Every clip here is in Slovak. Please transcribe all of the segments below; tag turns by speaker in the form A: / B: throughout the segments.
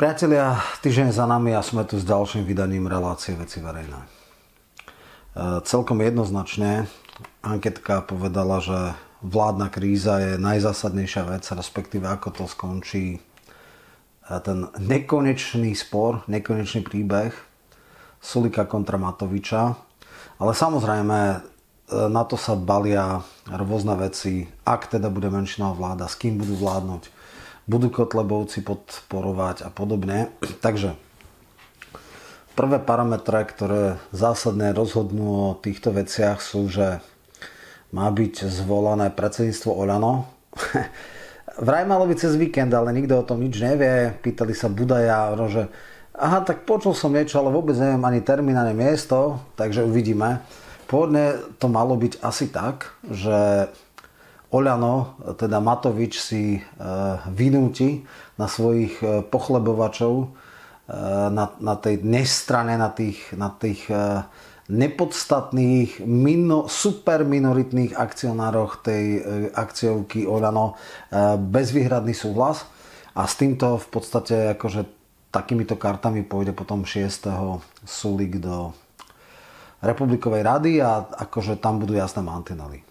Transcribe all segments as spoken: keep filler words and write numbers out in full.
A: Priatelia, týždeň za nami a sme tu s ďalším vydaním relácie Veci verejné. E, celkom jednoznačne anketka povedala, že vládna kríza je najzásadnejšia vec, respektíve ako to skončí ten nekonečný spor, nekonečný príbeh Sulíka kontra Matoviča. Ale samozrejme na to sa balia rôzne veci, ak teda bude menšinová vláda, s kým budú vládnuť, budú Kotlebovci podporovať a podobne. Takže prvé parametre, ktoré zásadne rozhodnú o týchto veciach sú, že má byť zvolané predsedníctvo Oľano. Vraj malo byť cez víkend, ale nikto o tom nič nevie. Pýtali sa Budaja, že aha, tak počul som niečo, ale vôbec neviem ani termín, ani miesto, takže uvidíme. Pôvodne to malo byť asi tak, že Oľano, teda Matovič si vynúti na svojich pochlebovačov na, na tej nestrane, na tých, na tých nepodstatných, mino, super minoritných akcionároch tej akciovky Oľano bezvýhradný súhlas. A s týmto v podstate akože takýmito kartami pôjde potom šiesteho Sulík do Republikovej rady a akože tam budú jasné mantinely.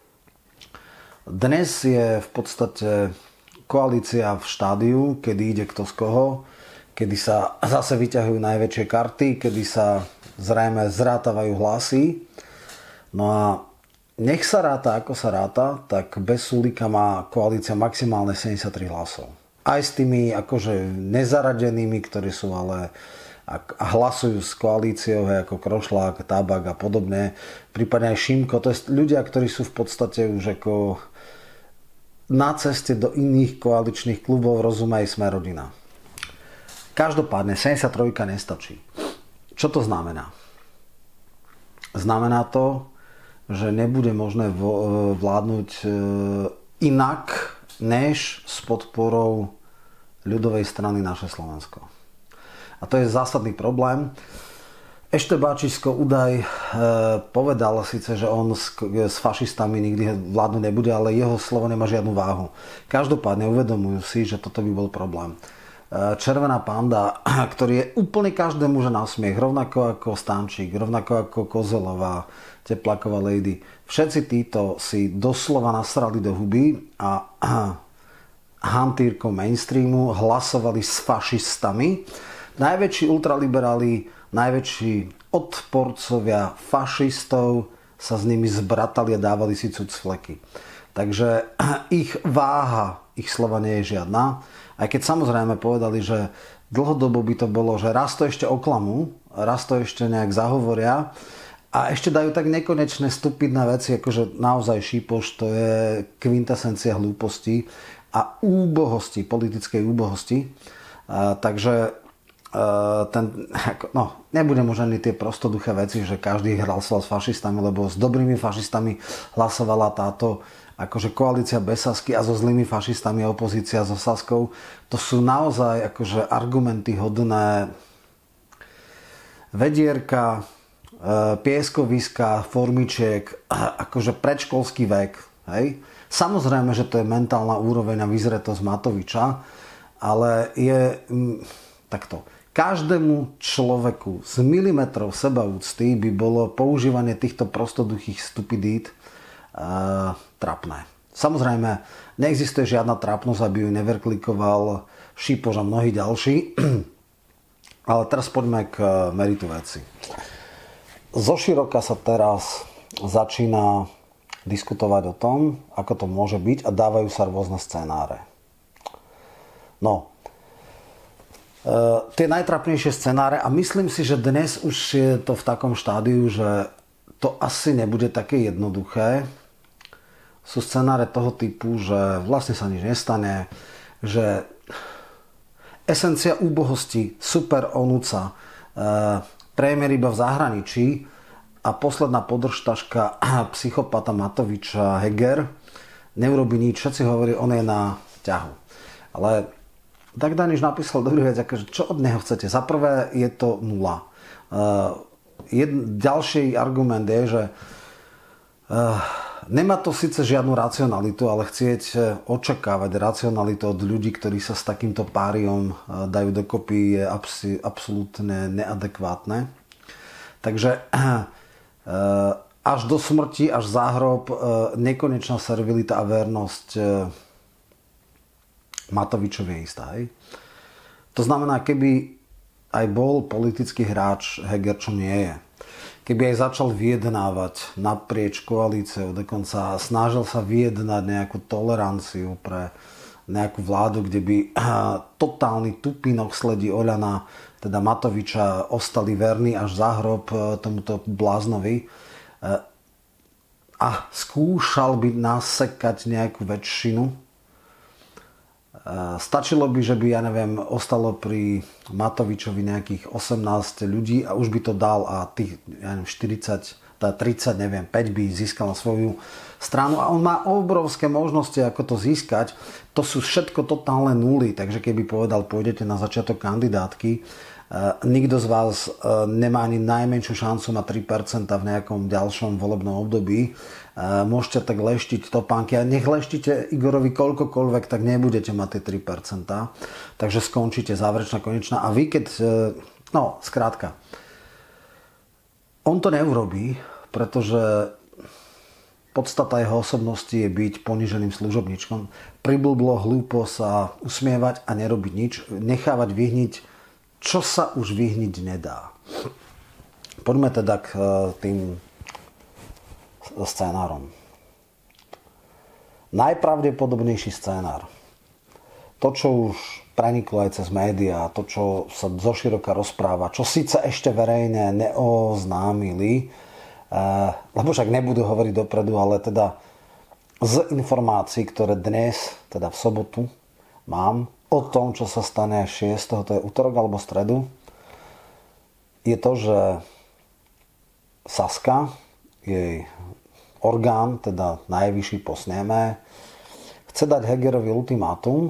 A: Dnes je v podstate koalícia v štádiu, kedy ide kto z koho, kedy sa zase vyťahujú najväčšie karty, kedy sa zrejme zrátavajú hlasy. No a nech sa ráta, ako sa ráta, tak bez Sulíka má koalícia maximálne sedemdesiattri hlasov. Aj s tými akože nezaradenými, ktorí sú ale a hlasujú s koalíciou, hej, ako Krošlák, Tabak a podobne, prípadne aj Šimko, to je ľudia, ktorí sú v podstate už ako na ceste do iných koaličných klubov, rozumej Sme rodina. Každopádne sedemdesiattri nestačí. Čo to znamená? Znamená to, že nebude možné vládnuť inak než s podporou ľudovej strany Naše Slovensko. A to je zásadný problém. Eštebáčisko údaj e, povedal síce, že on s, s fašistami nikdy vládnuť nebude, ale jeho slovo nemá žiadnu váhu. Každopádne uvedomujú si, že toto by bol problém. E, Červená panda, ktorý je úplne každému že na smiech, rovnako ako Stančík, rovnako ako Kozelová, Tepláková lady. Všetci títo si doslova nasrali do huby a hantýrkou mainstreamu hlasovali s fašistami. Najväčší ultraliberáli, najväčší odporcovia fašistov sa s nimi zbratali a dávali si cudzfleky. Takže ich váha, ich slova nie je žiadna. Aj keď samozrejme povedali, že dlhodobo by to bolo, že raz to ešte oklamú, raz to ešte nejak zahovoria a ešte dajú tak nekonečné stupidné veci, akože naozaj Šipoš, to je kvintesencia hlúposti a úbohosti, politickej úbohosti. A, takže ten, no, nebudem už ani tie prostoduché veci, že každý hlasoval s fašistami, lebo s dobrými fašistami hlasovala táto akože koalícia bez Sasky a so zlými fašistami opozícia so Saskou. To sú naozaj akože argumenty hodné vedierka, pieskoviska, formičiek, akože predškolský vek. Hej? Samozrejme, že to je mentálna úroveň a vyzretosť Matoviča, ale je takto. Každému človeku z milimetrov sebaúcty by bolo používanie týchto prostoduchých stupidít e, trapné. Samozrejme, neexistuje žiadna trapnosť, aby ju neverklikoval Šipoš a mnohí ďalší. Ale teraz poďme k meritu veci. Zoširoka sa teraz začína diskutovať o tom, ako to môže byť a dávajú sa rôzne scenáre. No, Uh, tie najtrapnejšie scenáre a myslím si, že dnes už je to v takom štádiu, že to asi nebude také jednoduché. Sú scenáre toho typu, že vlastne sa nič nestane, že esencia úbohosti super onúca, uh, premiér iba v zahraničí a posledná podržtaška psychopata Matoviča Heger neurobi nič, všetci hovorí, on je na ťahu. Ale tak Daniš napísal dobrý vec, akože čo od neho chcete? Za prvé je to nula. Uh, jed, ďalší argument je, že uh, Nemá to síce žiadnu racionalitu, ale chcieť očakávať racionalitu od ľudí, ktorí sa s takýmto páriom dajú dokopy, je absi, absolútne neadekvátne. Takže až do smrti, až za hrob, nekonečná servilita a vernosť Matovičovi je istá. Hej? To znamená, keby aj bol politický hráč Heger, čo nie je, keby aj začal vyjednávať naprieč koalíciou, dokonca snažil sa vyjednať nejakú toleranciu pre nejakú vládu, kde by totálny tupinok sledí Oľana, teda Matoviča, ostali verní až za hrob tomuto bláznovi a skúšal by nasekať nejakú väčšinu. Stačilo by, že by, ja neviem, ostalo pri Matovičovi nejakých osemnásť ľudí a už by to dal a tých, ja neviem, štyridsať, tridsať, neviem, päť by získal na svoju stranu a on má obrovské možnosti, ako to získať. To sú všetko totálne nuly, takže keby povedal, pôjdete na začiatok kandidátky, nikto z vás nemá ani najmenšiu šancu na tri percentá v nejakom ďalšom volebnom období. Môžete tak leštiť topánky a nech leštite Igorovi koľkokoľvek, tak nebudete mať tie tri percentá. Takže skončíte záverečná, konečná. A vy keď... No, skrátka. On to neurobí, pretože podstata jeho osobnosti je byť poniženým služobníčkom. Priblblo, hlúpo sa usmievať a nerobiť nič. Nechávať vyhniť, čo sa už vyhniť nedá. Poďme teda k tým scénárom. Najpravdepodobnejší scénár. To, čo už preniklo aj cez médiá, to, čo sa zoširoka rozpráva, čo síce ešte verejne neoznámili, lebo však nebudú hovoriť dopredu, ale teda z informácií, ktoré dnes, teda v sobotu, mám o tom, čo sa stane šiesteho, to je utorok alebo stredu, je to, že Saska, jej orgán, teda najvyšší po sneme, chce dať Hegerovi ultimátum, e,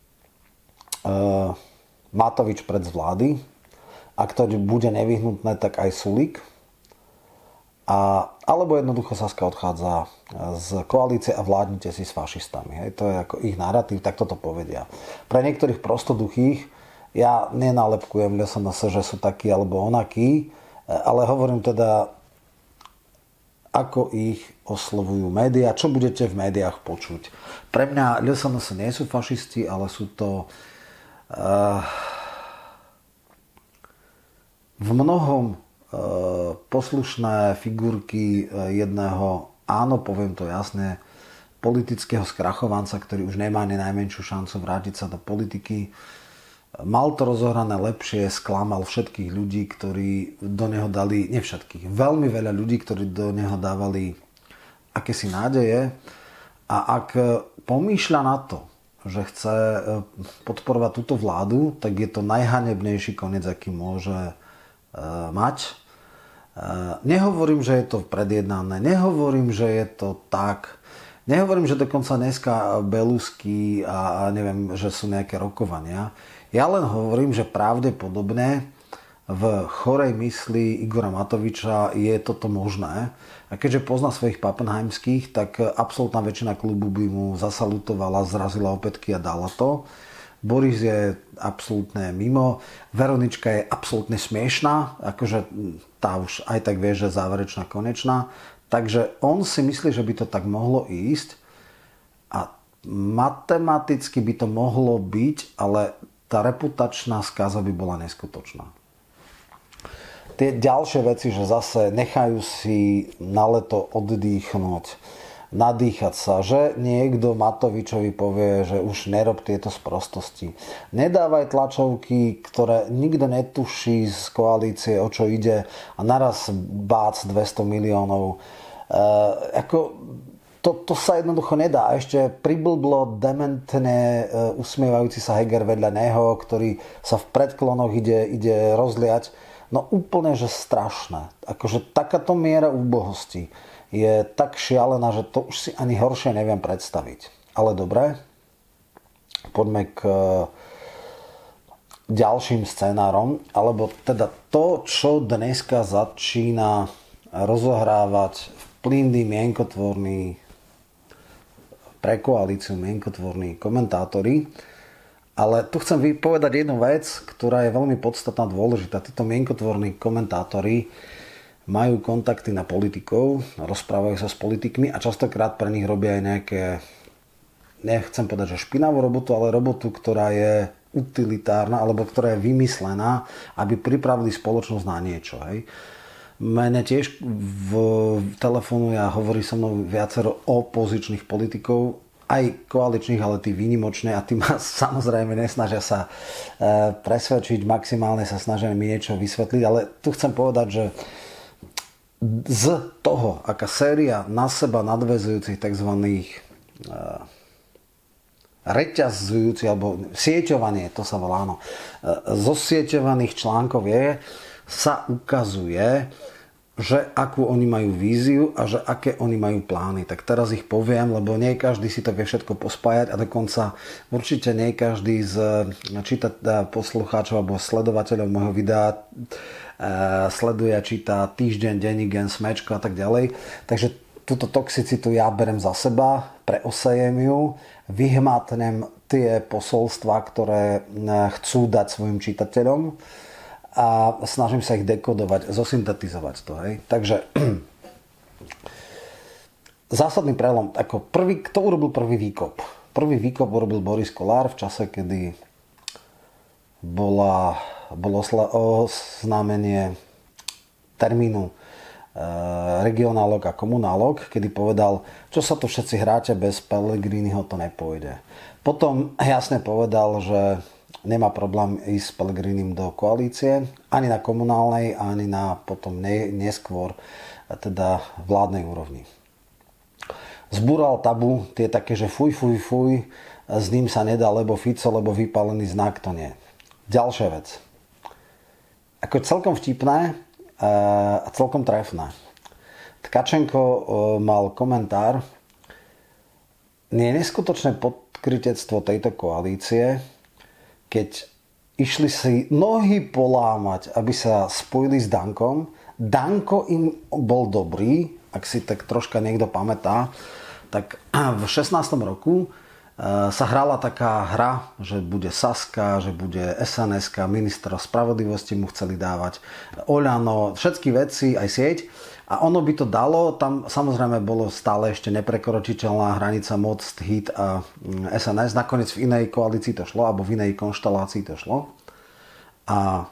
A: Matovič pred z vlády, ak to bude nevyhnutné, tak aj Sulík, a, alebo jednoducho Saska odchádza z koalície a vládnite si s fašistami. Hej, to je ako ich narratív, tak toto povedia. Pre niektorých prostoduchých ja nenálepkujem es en es, že sú takí alebo onakí, ale hovorím teda, ako ich oslovujú médiá, čo budete v médiách počuť. Pre mňa es en es nie sú fašisti, ale sú to uh, v mnohom uh, poslušné figurky jedného, áno, poviem to jasne, politického skrachovanca, ktorý už nemá ani najmenšiu šancu vrátiť sa do politiky. Mal to rozohrané lepšie, sklamal všetkých ľudí, ktorí do neho dali, nie všetkých, veľmi veľa ľudí, ktorí do neho dávali akési nádeje. A ak pomýšľa na to, že chce podporovať túto vládu, tak je to najhanebnejší koniec, aký môže mať. Nehovorím, že je to predjednané, nehovorím, že je to tak, nehovorím, že dokonca dneska Belusky a neviem, že sú nejaké rokovania. Ja len hovorím, že pravdepodobne v chorej mysli Igora Matoviča je toto možné. A keďže pozná svojich pappenheimských, tak absolútna väčšina klubu by mu zasalutovala, zrazila opätky a dala to. Boris je absolútne mimo. Veronička je absolútne smiešná, akože tá už aj tak vie, že záverečná, konečná. Takže on si myslí, že by to tak mohlo ísť a matematicky by to mohlo byť, ale tá reputačná skaza by bola neskutočná. Tie ďalšie veci, že zase nechajú si na leto oddychnúť, nadýchať sa, že niekto Matovičovi povie, že už nerob tieto sprostosti. Nedávaj tlačovky, ktoré nikto netuší z koalície, o čo ide a naraz bác dvesto miliónov. E, ako... To, to sa jednoducho nedá. A ešte priblblo dementne usmievajúci sa Heger vedľa neho, ktorý sa v predklonoch ide, ide rozliať. No úplne, že strašné. Akože takáto miera úbohosti je tak šialená, že to už si ani horšie neviem predstaviť. Ale dobre, poďme k ďalším scenárom. Alebo teda to, čo dneska začína rozohrávať vplyvný, mienkotvorný pre koalíciu mienkotvorní komentátori. Ale tu chcem povedať jednu vec, ktorá je veľmi podstatná, dôležitá. Títo mienkotvorní komentátori majú kontakty na politikov, rozprávajú sa s politikmi a častokrát pre nich robia aj nejaké, nechcem povedať, že špinavú robotu, ale robotu, ktorá je utilitárna alebo ktorá je vymyslená, aby pripravili spoločnosť na niečo. Hej. Mene tiež v telefonuje a hovorí so mnou viacero opozičných politikov, aj koaličných, ale tí výnimočné a tí ma samozrejme nesnažia sa presvedčiť, maximálne sa snažia mi niečo vysvetliť, ale tu chcem povedať, že z toho, aká séria na seba nadväzujúcich tzv. Reťazujúcich, alebo sieťovanie, to sa volá, áno, zosieťovaných článkov je, sa ukazuje, že akú oni majú víziu a že aké oni majú plány. Tak teraz ich poviem, lebo nie každý si to vie všetko pospájať a dokonca určite nie každý z číta, poslucháčov alebo sledovateľov môjho videa sleduje a číta Týždeň, Denigen, Smečko a tak ďalej. Takže túto toxicitu ja berem za seba, preosejem ju, vyhmatnem tie posolstvá, ktoré chcú dať svojim čitateľom a snažím sa ich dekodovať, zosyntetizovať to. Hej. Takže zásadný prelom, ako prvý, kto urobil prvý výkop? Prvý výkop urobil Boris Kollár v čase, kedy bola bolo oznámenie termínu regionálok a komunálok, kedy povedal, čo sa tu všetci hráte, bez Pellegriniho to nepôjde. Potom jasne povedal, že nemá problém ísť s Pellegrinim do koalície, ani na komunálnej, ani na potom neskôr teda vládnej úrovni. Zbúral tabu, tie také, že fuj, fuj, fuj, s ním sa nedá, lebo Fico, lebo vypálený znak, to nie. Ďalšia vec. Ako celkom vtipné a celkom trefné. Tkačenko mal komentár: nie je neskutočné podkrytectvo tejto koalície, keď išli si nohy polámať, aby sa spojili s Dankom. Danko im bol dobrý, ak si tak troška niekto pamätá, tak v šestnástom roku sa hrala taká hra, že bude Saska, že bude es en es ká, ministra spravodlivosti mu chceli dávať, Oľano, všetky veci, aj sieť. A ono by to dalo, tam samozrejme bolo stále ešte neprekročiteľná hranica moc, hit a es en es. Nakoniec v inej koalícii to šlo, alebo v inej konštelácii to šlo. A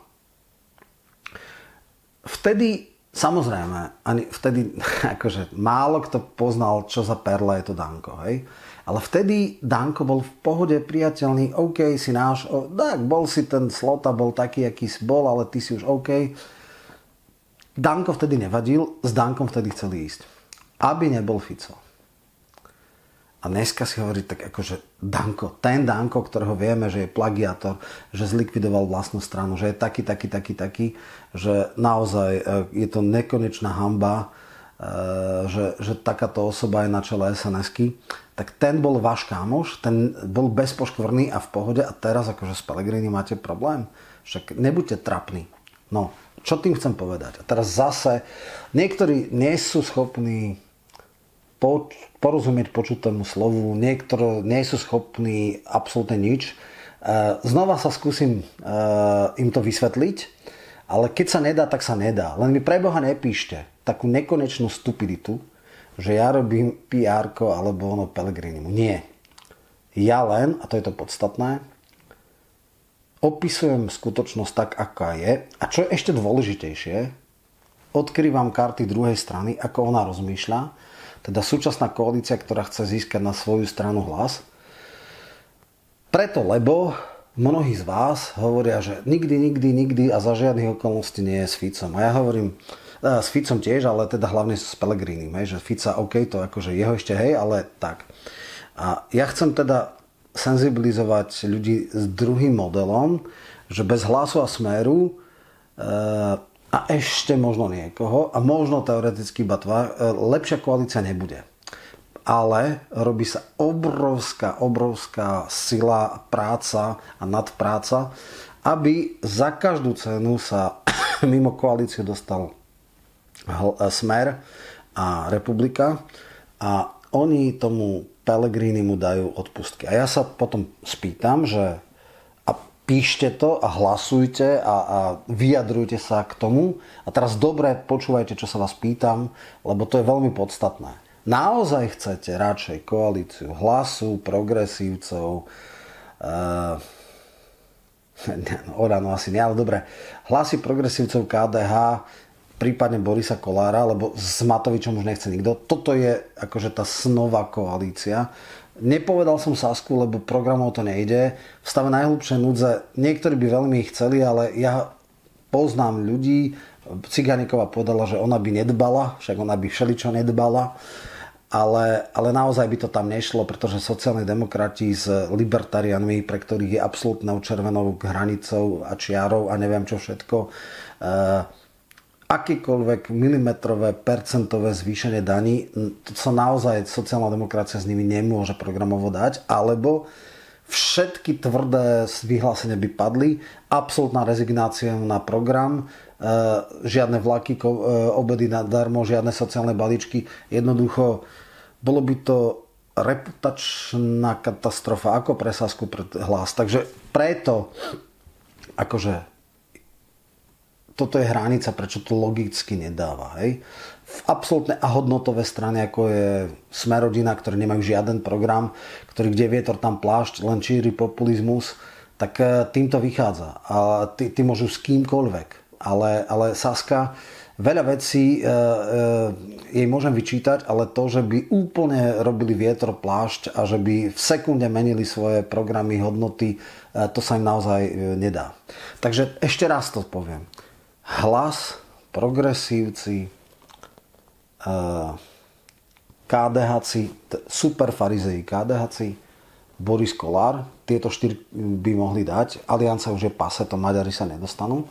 A: vtedy, samozrejme, ani vtedy akože málo kto poznal, čo za perla je to Danko, hej. Ale vtedy Danko bol v pohode priateľný, OK, si náš, o, tak, bol si ten Slota, bol taký, aký si bol, ale ty si už OK. Danko vtedy nevadil, s Dankom vtedy chceli ísť. Aby nebol Fico. A dneska si hovorí tak akože Danko, ten Danko, ktorého vieme, že je plagiátor, že zlikvidoval vlastnú stranu, že je taký, taký, taký, taký, že naozaj je to nekonečná hanba, že, že takáto osoba je na čele es en esky, tak ten bol váš kámoš, ten bol bezpoškvrný a v pohode a teraz akože s Pellegrini máte problém. Však nebuďte trapní. No, čo tým chcem povedať? A teraz zase, niektorí nie sú schopní po, porozumieť počutému slovu, niektorí nie sú schopní absolútne nič. Znova sa skúsim im to vysvetliť, ale keď sa nedá, tak sa nedá. Len mi pre Boha nepíšte takú nekonečnú stupiditu, že ja robím pé erko alebo ono Pellegrinimu. Nie. Ja len, a to je to podstatné, opisujem skutočnosť tak, aká je. A čo je ešte dôležitejšie, odkrývam karty druhej strany, ako ona rozmýšľa. Teda súčasná koalícia, ktorá chce získať na svoju stranu hlas. Preto, lebo mnohí z vás hovoria, že nikdy, nikdy, nikdy a za žiadnych okolností nie je s Ficom. A ja hovorím, s Ficom tiež, ale teda hlavne s Pellegrinim, hej, že Fica, OK, to akože jeho ešte hej, ale tak. A ja chcem teda senzibilizovať ľudí s druhým modelom, že bez Hlasu a Smeru e, a ešte možno niekoho, a možno teoreticky iba dva, e, lepšia koalícia nebude. Ale robí sa obrovská, obrovská sila, práca a nadpráca, aby za každú cenu sa mimo koalíciu dostal Smer a Republika a oni tomu Pellegrini mu dajú odpustky. A ja sa potom spýtam, že a píšte to a hlasujte a, a vyjadrujte sa k tomu. A teraz dobre počúvajte, čo sa vás pýtam, lebo to je veľmi podstatné. Naozaj chcete radšej koalíciu Hlasu, progresívcov, uh, no, Orano asi nie, ale dobre, Hlasy, progresívcov, ká dé há, prípadne Borisa Kollára, lebo s Matovičom už nechce nikto. Toto je akože tá snová koalícia. Nepovedal som Sasku, lebo programov to nejde. V stave najhlbšej núdze niektorí by veľmi chceli, ale ja poznám ľudí. Cigániková povedala, že ona by nedbala, však ona by všeličo nedbala. Ale, ale naozaj by to tam nešlo, pretože sociálni demokrati s libertariánmi, pre ktorých je absolútnou červenou hranicou a čiarou a neviem čo všetko, uh, akýkoľvek milimetrové percentové zvýšenie daní, to sa naozaj sociálna demokracia s nimi nemôže programovo dať, alebo všetky tvrdé vyhlásenia by padli, absolútna rezignácia na program, žiadne vlaky, obedy nadarmo, žiadne sociálne balíčky, jednoducho bolo by to reputačná katastrofa ako pre Sasku, pre Hlas. Takže preto akože toto je hranica, prečo to logicky nedáva. Hej? V absolútne a hodnotové strany, ako je Smer-rodina, ktoré nemajú žiaden program, ktorý kde vietor tam plášť, len číri populizmus, tak tým to vychádza. A ty, ty môžu s kýmkoľvek. Ale, ale Saska, veľa vecí e, e, jej môžem vyčítať, ale to, že by úplne robili vietor plášť a že by v sekunde menili svoje programy, hodnoty, e, to sa im naozaj e, nedá. Takže ešte raz to poviem. Hlas, progresívci, KDHci, super farizeji KDHci, Boris Kollár, tieto štyri by mohli dať. Aliancia už je pase, to Maďari sa nedostanú.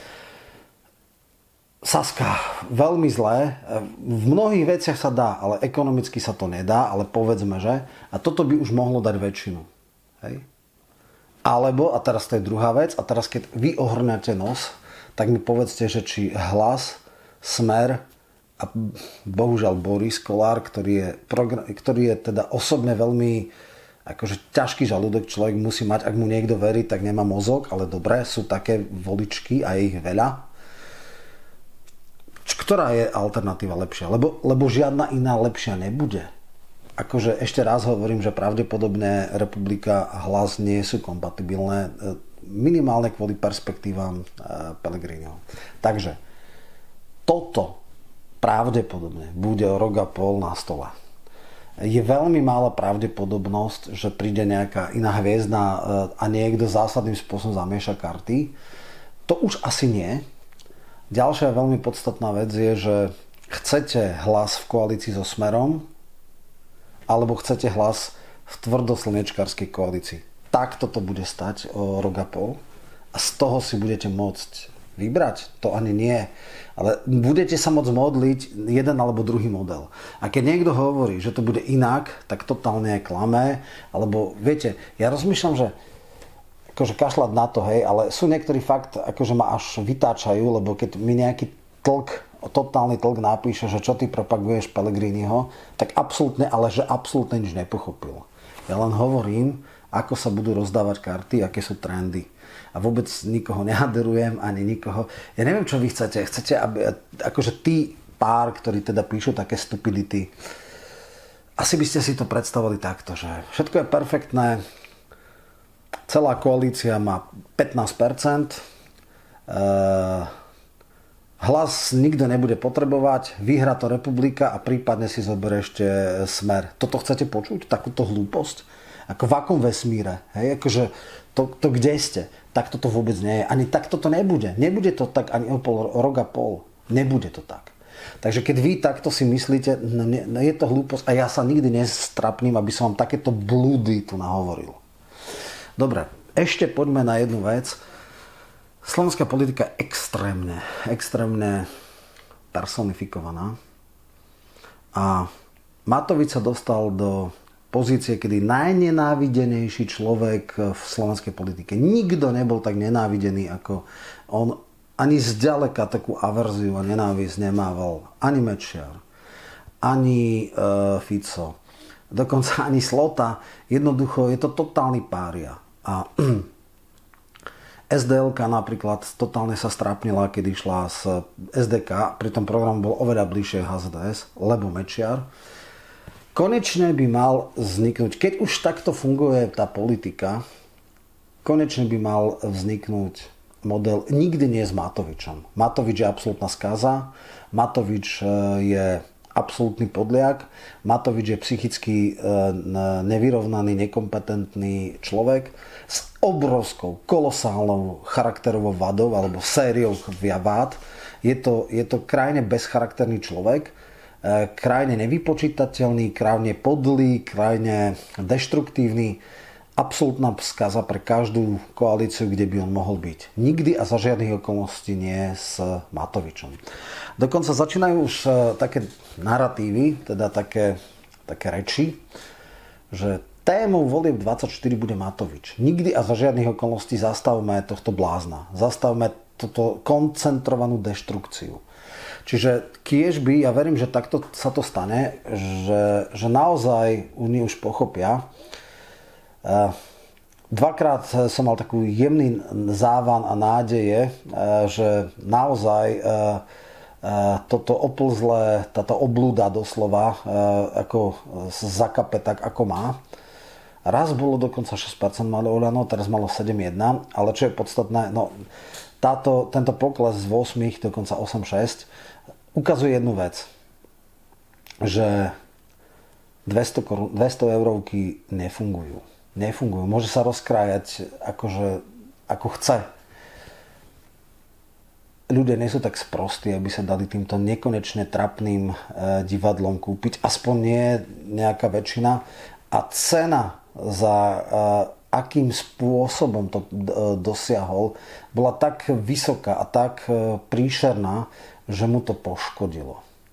A: Saska, veľmi zlé. V mnohých veciach sa dá, ale ekonomicky sa to nedá, ale povedzme, že. A toto by už mohlo dať väčšinu. Hej? Alebo, a teraz to je druhá vec, a teraz keď vy ohrňate nos, tak mi povedzte, že či Hlas, Smer a bohužiaľ Boris Kollár, ktorý je, ktorý je teda osobne veľmi akože ťažký žalúdok človek musí mať, ak mu niekto verí, tak nemá mozog, ale dobre, sú také voličky a je ich veľa. Ktorá je alternatíva lepšia? Lebo, lebo žiadna iná lepšia nebude. Akože ešte raz hovorím, že pravdepodobne Republika a Hlas nie sú kompatibilné, minimálne kvôli perspektívam Pellegriniho. Takže toto pravdepodobne bude o rok a pol na stole. Je veľmi mála pravdepodobnosť, že príde nejaká iná hviezda a niekto zásadným spôsobom zamieša karty. To už asi nie. Ďalšia veľmi podstatná vec je, že chcete Hlas v koalícii so Smerom alebo chcete Hlas v tvrdoslnečkárskej koalícii. Takto to bude stať o rok a pol a z toho si budete môcť vybrať. To ani nie. Ale budete sa môcť modliť jeden alebo druhý model. A keď niekto hovorí, že to bude inak, tak totálne klame. Alebo viete, ja rozmýšľam, že akože kašľať na to, hej, ale sú niektorí fakt, akože ma až vytáčajú, lebo keď mi nejaký tlk, totálny tlk napíše, že čo ty propaguješ Pellegriniho, tak absolútne, ale že absolútne nič nepochopil. Ja len hovorím, ako sa budú rozdávať karty, aké sú trendy. A vôbec nikoho nehaderujem, ani nikoho. Ja neviem, čo vy chcete. Chcete, aby, akože tí pár, ktorí teda píšu také stupidity, asi by ste si to predstavili takto, že všetko je perfektné, celá koalícia má pätnásť percent, uh, Hlas nikto nebude potrebovať, vyhrá to Republika a prípadne si zoberie ešte Smer. Toto chcete počuť? Takúto hlúposť? Ako v akom vesmíre? Hej? Akože to, to kde ste? Tak toto vôbec nie je. Ani tak toto nebude. Nebude to tak ani o pol, rok a pol. Nebude to tak. Takže keď vy takto si myslíte, no, nie, no je to hlúposť a ja sa nikdy nestrapním, aby som vám takéto blúdy tu nahovoril. Dobre, ešte poďme na jednu vec. Slovenská politika je extrémne, extrémne personifikovaná. A Matovič sa dostal do pozície, kedy najnenávidenejší človek v slovenskej politike. Nikto nebol tak nenávidený ako on. Ani zďaleka takú averziu a nenávisť nemával ani Mečiar, ani e, Fico, dokonca ani Slota. Jednoducho je to totálny pária. A es dé elka napríklad totálne sa strápnila, keď išla z es dé ká, pri tom programu bol oveľa bližšie há zet dé es, lebo Mečiar. Konečne by mal vzniknúť, keď už takto funguje tá politika, konečne by mal vzniknúť model nikdy nie s Matovičom. Matovič je absolútna skaza, Matovič je absolútny podliak, Matovič je psychicky nevyrovnaný, nekompetentný človek s obrovskou, kolosálnou charakterovou vadou alebo sériou vád. Je to, je to krajne bezcharakterný človek, krajne nevypočítateľný, krajne podlý, krajne deštruktívny, absolútna skaza pre každú koalíciu, kde by on mohol byť. Nikdy a za žiadnych okolností nie s Matovičom. Dokonca začínajú už také naratívy, teda také, také reči, že témou volieb dvadsaťštyri bude Matovič. Nikdy a za žiadnych okolností zastavme tohto blázna. Zastavme toto koncentrovanú deštrukciu. Čiže kiež by, ja verím, že takto sa to stane, že, že naozaj oni už pochopia. Dvakrát som mal takú jemný závan a nádeje, že naozaj toto oplzlé, táto oblúda doslova ako zakape tak, ako má. Raz bolo dokonca šesť percent malo Oľano, teraz malo sedem jedna, ale čo je podstatné, no, táto, tento pokles z osem, dokonca osem šesť, ukazuje jednu vec, že dvesto, korun, dvesto eurovky nefungujú. Nefungujú. Môže sa rozkrájať akože, ako chce. Ľudia nie sú tak sprostí, aby sa dali týmto nekonečne trapným e, divadlom kúpiť. Aspoň nie nejaká väčšina. A cena, za e, akým spôsobom to e, dosiahol, bola tak vysoká a tak e, príšerná, že mu to poškodilo.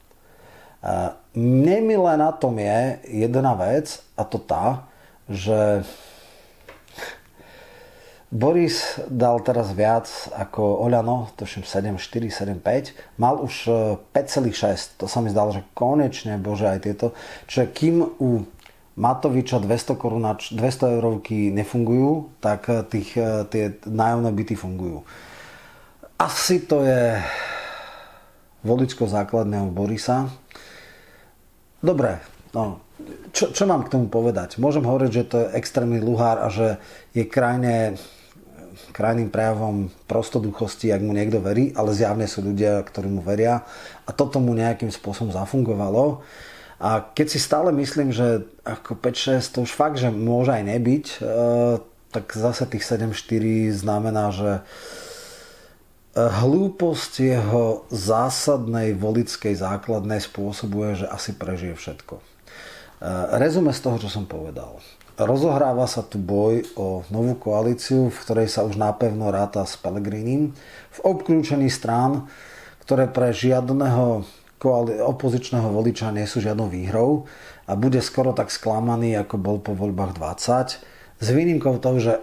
A: Nemilé na tom je jedna vec, a to tá, že Boris dal teraz viac ako Oľano, tuším sedem štyri, sedem päť, mal už päť celá šesť. To sa mi zdalo, že konečne, bože, aj tieto. Čiže kým u Matoviča dvesto korunáč, dvesto eurovky nefungujú, tak tých, tie nájomné byty fungujú. Asi to je voličko základného Borisa. Dobre, no, čo, čo mám k tomu povedať? Môžem hovoriť, že to je extrémny luhár a že je krajne, krajným prejavom prostoduchosti, ak mu niekto verí, ale zjavne sú ľudia, ktorí mu veria a toto mu nejakým spôsobom zafungovalo. A keď si stále myslím, že ako päť šesť to už fakt, že môže aj nebyť, tak zase tých sedem štyri znamená, že hlúposť jeho zásadnej voličskej základnej spôsobuje, že asi prežije všetko. Rezume z toho, čo som povedal. Rozohráva sa tu boj o novú koalíciu, v ktorej sa už napevno ráta s Pellegrinim, v obklúčení strán, ktoré pre žiadneho opozičného voliča nie sú žiadnou výhrou a bude skoro tak sklamaný, ako bol po voľbách dvadsať, s výnimkou toho, že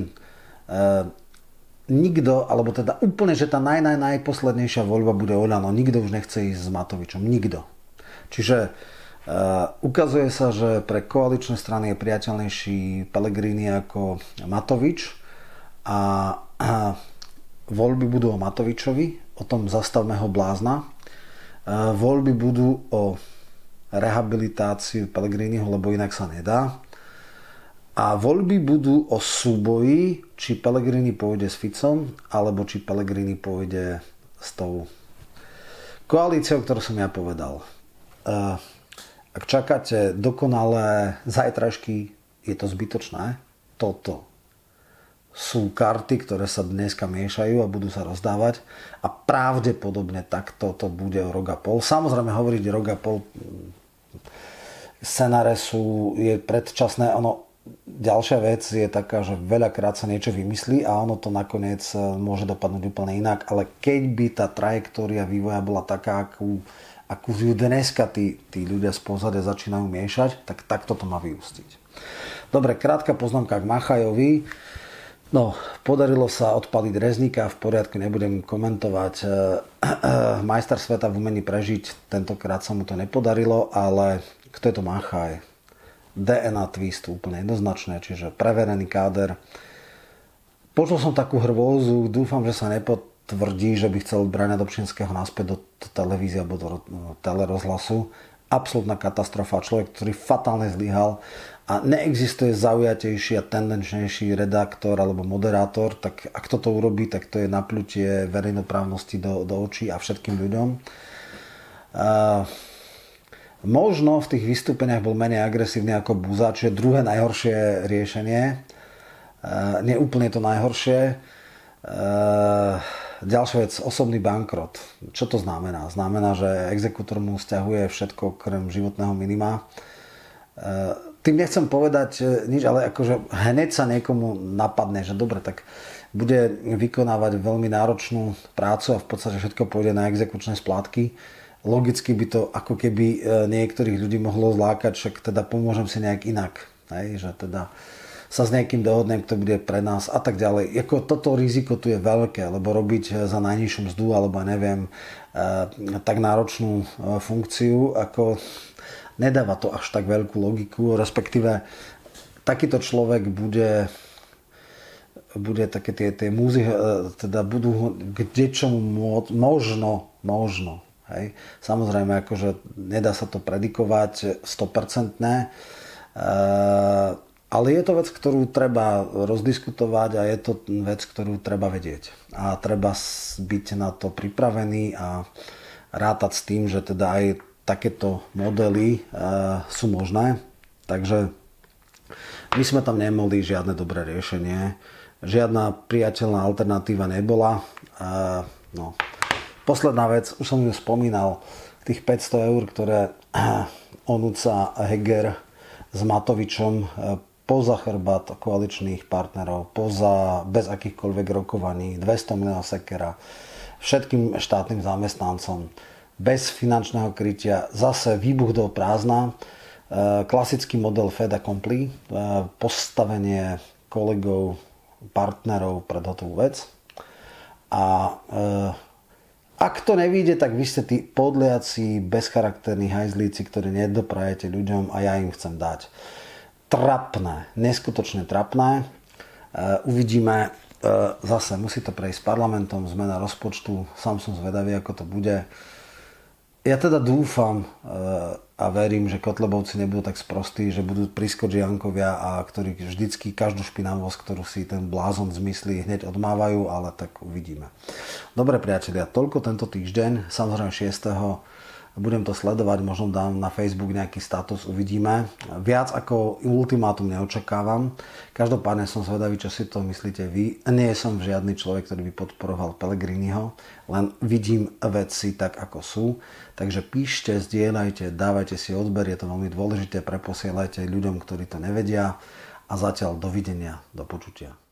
A: nikto, alebo teda úplne, že tá naj, naj, najposlednejšia voľba bude Oľano. Nikto už nechce ísť s Matovičom. Nikto. Čiže uh, ukazuje sa, že pre koaličné strany je priateľnejší Pellegrini ako Matovič a uh, voľby budú o Matovičovi, o tom zastavme ho blázna. Uh, voľby budú o rehabilitáciu Pellegriniho, lebo inak sa nedá. A voľby budú o súboji, či Pellegrini pôjde s Ficom, alebo či Pellegrini pôjde s tou koalíciou, ktorú som ja povedal. Ak čakáte dokonalé zajtražky, je to zbytočné. Toto sú karty, ktoré sa dneska miešajú a budú sa rozdávať. A pravdepodobne takto to bude o rok a pol. Samozrejme hovoriť rok a pol, scenáre sú, je predčasné, ono. Ďalšia vec je taká, že veľakrát sa niečo vymyslí a ono to nakoniec môže dopadnúť úplne inak, ale keď by tá trajektória vývoja bola taká, akú, akú ju dneska tí, tí ľudia z pozadia začínajú miešať, tak takto to má vyústiť. Dobre, krátka poznámka k Machajovi. No, podarilo sa odpaliť Rezníka, v poriadku, nebudem komentovať. Majster sveta v umení prežiť, tentokrát sa mu to nepodarilo, ale kto je to Machaj? dé en á twist úplne jednoznačné, čiže preverený káder. Počul som takú hrôzu, dúfam, že sa nepotvrdí, že by chcel Brane Dobšinského naspäť do televízie alebo do telerozhlasu. Absolútna katastrofa, človek, ktorý fatálne zlyhal a neexistuje zaujatejší a tendenčnejší redaktor alebo moderátor, tak ak toto urobí, tak to je napľutie verejnoprávnosti do, do očí a všetkým ľuďom. Uh, možno v tých vystúpeniach bol menej agresívny ako Buza, čo je druhé najhoršie riešenie. Uh, nie úplne to najhoršie. Uh, ďalšia vec, osobný bankrot. Čo to znamená? Znamená, že exekútor mu stiahuje všetko okrem životného minima. Uh, tým nechcem povedať nič, ale akože hneď sa niekomu napadne, že dobre, tak bude vykonávať veľmi náročnú prácu a v podstate všetko pôjde na exekučné splátky. Logicky by to ako keby niektorých ľudí mohlo zlákať, však teda pomôžem si nejak inak. Hej, že teda sa s niekým dohodnem, kto bude pre nás a tak ďalej. Jako toto riziko tu je veľké, lebo robiť za najnižšiu mzdu alebo neviem, tak náročnú funkciu, ako nedáva to až tak veľkú logiku, respektíve takýto človek bude, bude také tie, tie múzy, teda budú kde čomu možno, možno. Hej. Samozrejme, akože nedá sa to predikovať sto percent. Ale je to vec, ktorú treba rozdiskutovať a je to vec, ktorú treba vedieť. A treba byť na to pripravený a rátať s tým, že teda aj takéto modely sú možné. Takže my sme tam nemali žiadne dobré riešenie. Žiadna priateľná alternatíva nebola. No. Posledná vec, už som ju spomínal, tých päťsto eur, ktoré Onúca a Heger s Matovičom poza chrbát koaličných partnerov, poza bez akýchkoľvek rokovaní, dvesto miliónov sekera, všetkým štátnym zamestnancom, bez finančného krytia, zase výbuch do prázdna, klasický model fait accompli, postavenie kolegov, partnerov pred hotovú vec. A ak to nevíde, tak vy ste tí podliaci, bezcharakterní hajzlíci, ktorí nedoprajete ľuďom a ja im chcem dať. Trapné, neskutočne trapné. Uvidíme, zase musí to prejsť parlamentom, zmena rozpočtu, sám som zvedavý, ako to bude. Ja teda dúfam a verím, že Kotlebovci nebudú tak sprostí, že budú prískoči Jankovia, a ktorí vždycky každú špinavosť, ktorú si ten blázon zmyslí, hneď odmávajú, ale tak uvidíme. Dobre priatelia, toľko tento týždeň, samozrejme šiesteho budem to sledovať, možno dám na Facebook nejaký status, uvidíme. Viac ako ultimátum neočakávam. Každopádne som zvedavý, čo si to myslíte vy. Nie som žiadny človek, ktorý by podporoval Pellegriniho, len vidím veci tak, ako sú. Takže píšte, zdieľajte, dávajte si odber, je to veľmi dôležité, preposielajte ľuďom, ktorí to nevedia. A zatiaľ dovidenia, do počutia.